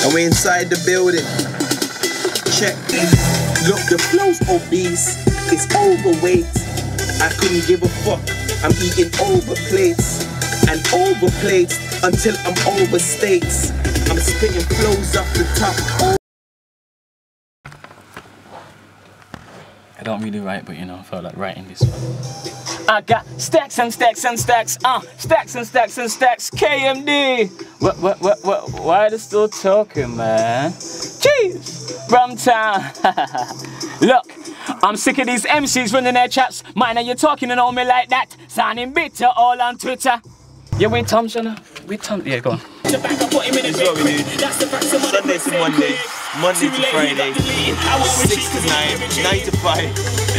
And we're inside the building. Check. Look, the flow's obese. It's overweight. I couldn't give a fuck. I'm eating over plates and over plates until I'm over states. I'm spitting flows off the top. I don't really write, but you know, I felt like writing this one. I got stacks and stacks and stacks, stacks and stacks and stacks, KMD. What, why are they still talking, man? Jeez, Brumtown. Look, I'm sick of these MCs running their chats. Mine, are you talking and on me like that? Sounding bitter all on Twitter. Yeah, we Tom, Shana. We Tom, yeah, go on. This is what we do. Sunday to Monday, Monday to Friday, 6 to 9, 9 to 5,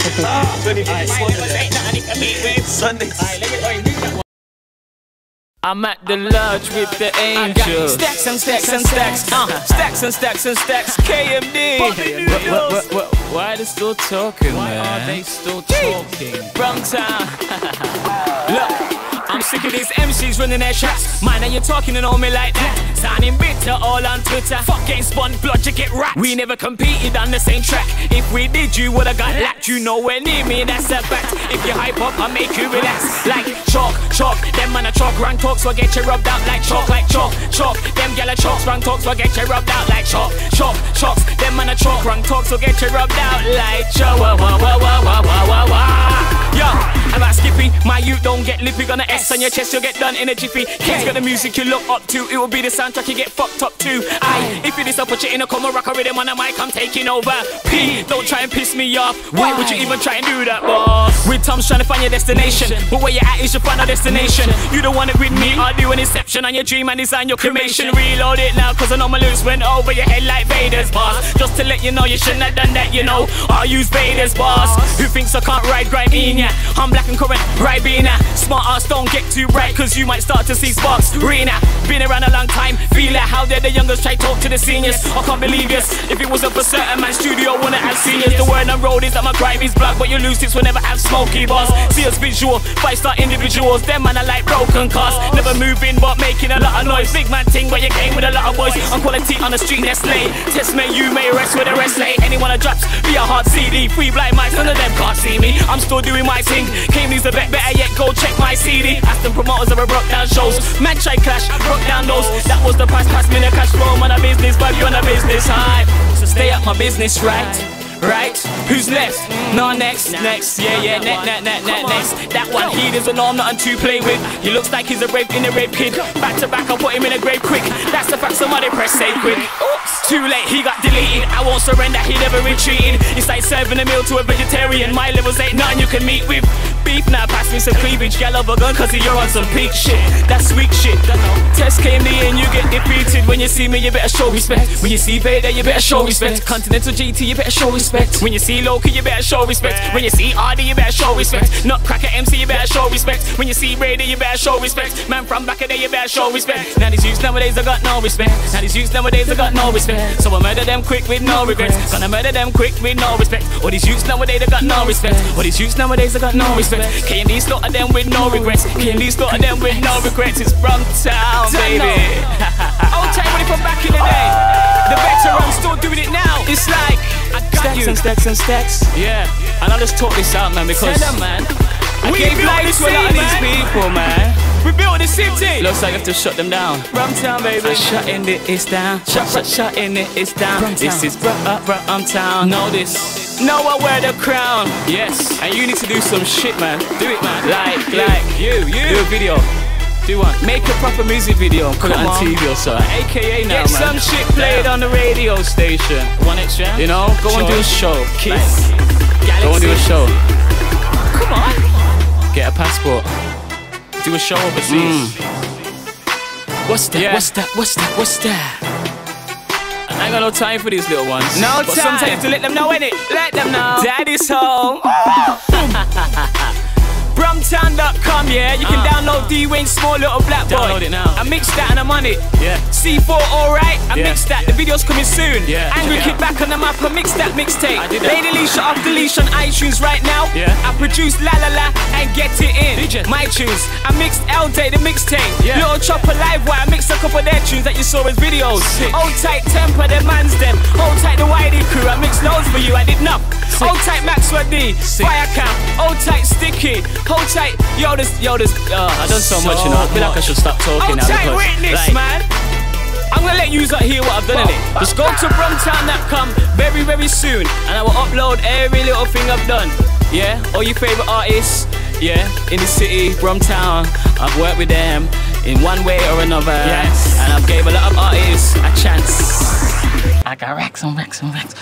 24/7. Sunday to I'm at the lodge with the angels. Stacks and stacks and stacks, stacks and stacks and stacks, KMD. Why are they still talking, man? Why are they still talking? Brumtown. Look. I'm sick of these MCs running their tracks. Man, are you talking and on me like that? Sounding bitter all on Twitter. Fuck getting spun, blood you get wrapped. We never competed on the same track. If we did, you would've got lapped. You nowhere near me, that's a fact. If you hype up, I make you relax. Like chalk, chalk, them man a chalk. Rank talks will get you rubbed out like chalk, chalk. Them gyal chalks, rank talks will get you rubbed out like chalk, chalks. Them man a chalk, rank talks will get you rubbed out like chalk. Yo, I'm not Skippy, my youth don't get lippy. Gonna S on your chest, you'll get done in a jiffy. Kids got the music you look up to, it will be the soundtrack you get fucked up to. If you this up, put you in a coma, rock a rhythm on the mic, I'm taking over. P, don't try and piss me off. Why would you even try and do that, boss? With Tom's trying to find your destination, but where you at is your final destination. You don't want it with me, I'll do an inception on your dream and design your cremation. Reload it now, cause I know my loose went over your head like Vader's, boss. Just to let you know, you shouldn't have done that, you know. I'll use Vader's, boss. Who thinks I can't ride right in ya? I'm black and current, right being ya. Smart ass don't get too bright, cause you might start to see sparks. Rena, been around a long time, feel like how dare the youngers try talk to the seniors. I can't believe this, if it wasn't for certain man studio, wouldn't have seniors. The word on road is that my gripe is black, but you lose this will never have smoky bars. See us visual, 5-star individuals, them man are like broken cars. Never moving but making a lot of noise. Big man ting, but you came with a lot of boys. On quality on the street, that's late. Test me, you may rest with the rest late. Anyone that drops, be a hard CD. Free blind mics, none of them can't see me. I'm still doing my thing. Came needs the bet, better yet go check my CD. Ask them promoters ever broke down shows. Man try clash, broke down those. That was the price, pass me the cash flow. Man a business, but you on a business high. So stay up my business, right? Right? Who's next? No, next. Yeah, next. That one, he doesn't know I'm nothing to play with. He looks like he's a rape kid. Back to back, I'll put him in a grave quick. That's the fact, somebody press save quick. Oops. Too late, he got deleted. I won't surrender, he never retreated. It's like serving a meal to a vegetarian. My levels ain't nothing you can meet with. Beef, now pass me some cleavage. Gal over gun, cause you're on some peak shit. That's weak shit. Test KMD and you get defeated. When you see me, you better show respect. When you see Vader, you better show respect. Continental GT, you better show respect. When you see Loki, you better show respect. When you see RD, you better show respect. Nutcracker MC, you better show respect. When you see Brady, you better show respect. Man from back of day, you better show respect. Now these youths nowadays, I got no respect. Now these youths nowadays, I got no respect. So I murder them quick with no regrets. Gonna murder them quick with no respect. All these youths nowadays, they got no respect. All these youths nowadays, I got no respect. KMD slaughter them with no regrets. KMD slaughter them with no regrets. It's Brumtown, baby. Old time money from back in the day. The veterans still doing it now. It's like I got stacks and stacks and stacks. Yeah, and I'll just talk this out, man, because I gave life to a lot of these people, man. We built the city. Looks like I have to shut them down. Brumtown, baby. Shutting it down. Shutting it down. Brumtown. This is Brumtown. Know this. Know I wear the crown. Yes. And you need to do some shit, man. Do it, man. Like you. Do a video. Do one. Make a proper music video and put it on TV or something. AKA now, man. Get some shit played on the radio station. One extra. You know, go and do a show. Kiss. Go and do a show. Come on. Get a passport. Do a show overseas. What's that? Yeah. What's that? I ain't got no time for these little ones. No time. But sometimes you have to let them know, innit? Let them know. Daddy's home. Brumtown. Brumtown.com, yeah. You can download D-Wayne's Small Little Black Boy. Download it now. I mixed that and I'm on it. Yeah. C4, alright. I Yeah. mixed that. The video's coming soon. Yeah. Angry Yeah. Kid back on the map. I mixed that mixtape. I did that. Lady Leisha off the leash on iTunes right now. Yeah. I produced La La La and Get It In. DJ. My tunes. I mixed L Day the mixtape. Yeah. Little Chopper Live Wire. I mixed a couple of their tunes that you saw as videos. Sick. Hold tight Temper, the man's them. Hold tight the Whitey crew. I mixed loads for you. I did not. Sick. Hold tight Maxwell D. Sick. Fire Camp. Hold tight Sticky. Hold tight. Yo, this. I done so much, you know. I feel like I should stop talking Hold now tight because, Witness, like, man. I'm gonna let you lot hear what I've done in it. Just go to Brumtown.com very, very soon, and I will upload every little thing I've done. Yeah, all your favorite artists. Yeah, in the city, Brumtown. I've worked with them in one way or another. Yes. And I've gave a lot of artists a chance. I got racks on racks on racks.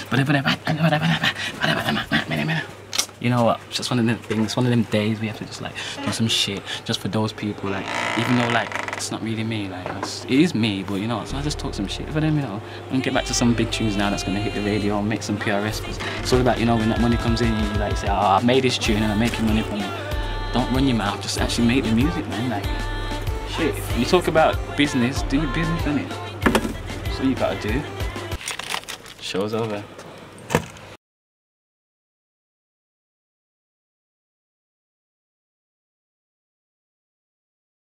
You know what? It's just one of them things, one of them days we have to just like do some shit just for those people. Like, even though like it's not really me, like it is me, but you know, so I just talk some shit for them, you know. And get back to some big tunes now that's gonna hit the radio and make some PRS. Because it's all about, you know, when that money comes in, you like say, oh, I made this tune and I'm making money from it. Don't run your mouth, just actually make the music, man. Like, shit. You talk about business, do your business, innit? That's all you gotta do. Show's over.